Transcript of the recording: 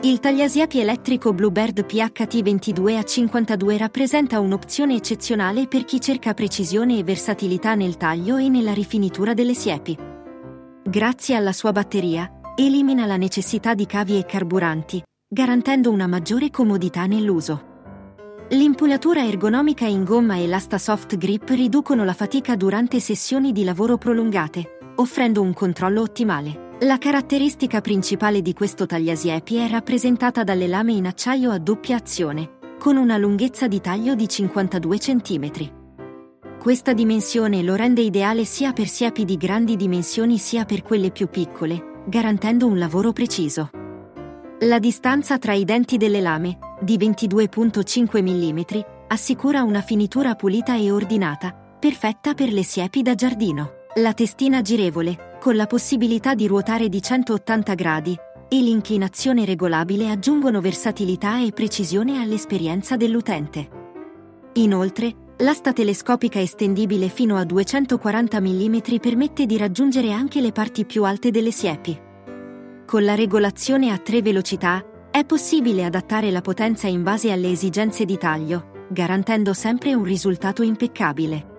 Il tagliasiepi elettrico Bluebird PHT22A52 rappresenta un'opzione eccezionale per chi cerca precisione e versatilità nel taglio e nella rifinitura delle siepi. Grazie alla sua batteria, elimina la necessità di cavi e carburanti, garantendo una maggiore comodità nell'uso. L'impugnatura ergonomica in gomma e l'asta soft grip riducono la fatica durante sessioni di lavoro prolungate, offrendo un controllo ottimale. La caratteristica principale di questo tagliasiepi è rappresentata dalle lame in acciaio a doppia azione, con una lunghezza di taglio di 52 cm. Questa dimensione lo rende ideale sia per siepi di grandi dimensioni sia per quelle più piccole, garantendo un lavoro preciso. La distanza tra i denti delle lame, di 22,5 mm, assicura una finitura pulita e ordinata, perfetta per le siepi da giardino. La testina girevole, con la possibilità di ruotare di 180 gradi, e l'inclinazione regolabile aggiungono versatilità e precisione all'esperienza dell'utente. Inoltre, l'asta telescopica estendibile fino a 240 mm permette di raggiungere anche le parti più alte delle siepi. Con la regolazione a 3 velocità, è possibile adattare la potenza in base alle esigenze di taglio, garantendo sempre un risultato impeccabile.